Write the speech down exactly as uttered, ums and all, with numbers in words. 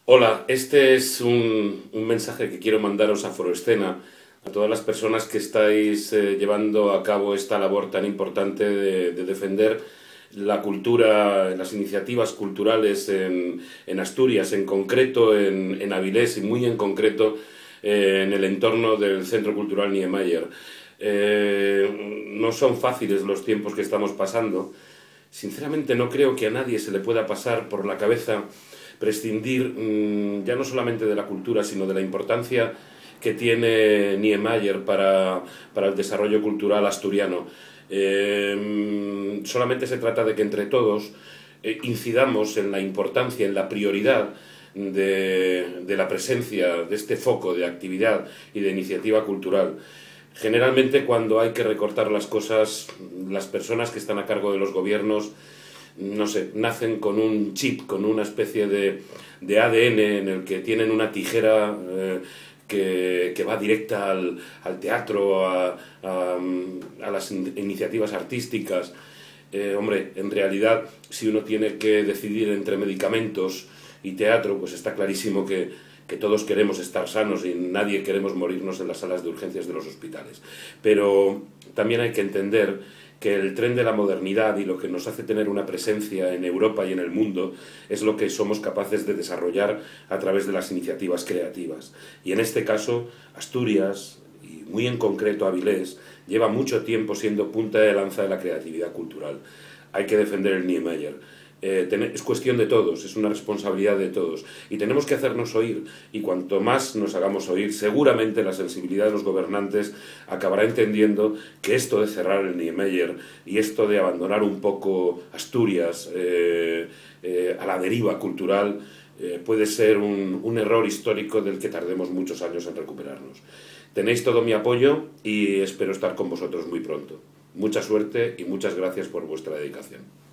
Hola, este es un, un mensaje que quiero mandaros a Foroescena, a todas las personas que estáis eh, llevando a cabo esta labor tan importante de, de defender la cultura, las iniciativas culturales en, en Asturias, en concreto en, en Avilés y muy en concreto eh, en el entorno del Centro Cultural Niemeyer. Eh, no son fáciles los tiempos que estamos pasando. Sinceramente no creo que a nadie se le pueda pasar por la cabeza prescindir mmm, ya no solamente de la cultura, sino de la importancia que tiene Niemeyer para, para el desarrollo cultural asturiano. Eh, solamente se trata de que entre todos eh, incidamos en la importancia, en la prioridad de, de la presencia de este foco de actividad y de iniciativa cultural. Generalmente, cuando hay que recortar las cosas, las personas que están a cargo de los gobiernos, no sé, nacen con un chip, con una especie de, de A D N en el que tienen una tijera eh, que, que va directa al, al teatro, a, a, a las in iniciativas artísticas. Eh, hombre, en realidad, si uno tiene que decidir entre medicamentos y teatro, pues está clarísimo que que todos queremos estar sanos y nadie queremos morirnos en las salas de urgencias de los hospitales. Pero también hay que entender que el tren de la modernidad y lo que nos hace tener una presencia en Europa y en el mundo es lo que somos capaces de desarrollar a través de las iniciativas creativas. Y en este caso, Asturias, y muy en concreto Avilés, lleva mucho tiempo siendo punta de lanza de la creatividad cultural. Hay que defender el Niemeyer. Eh, es cuestión de todos, es una responsabilidad de todos y tenemos que hacernos oír, y cuanto más nos hagamos oír, seguramente la sensibilidad de los gobernantes acabará entendiendo que esto de cerrar el Niemeyer y esto de abandonar un poco Asturias eh, eh, a la deriva cultural eh, puede ser un, un error histórico del que tardemos muchos años en recuperarnos. Tenéis todo mi apoyo y espero estar con vosotros muy pronto. Mucha suerte y muchas gracias por vuestra dedicación.